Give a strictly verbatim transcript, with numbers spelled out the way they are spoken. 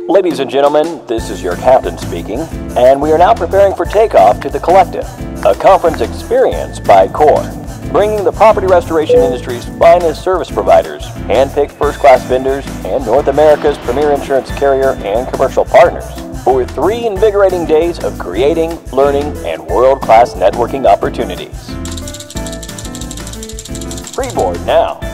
Ladies and gentlemen, this is your captain speaking, and we are now preparing for takeoff to the Collective, a conference experience by CORE, bringing the property restoration industry's finest service providers, hand-picked first-class vendors, and North America's premier insurance carrier and commercial partners for three invigorating days of creating, learning, and world-class networking opportunities. Freeboard now.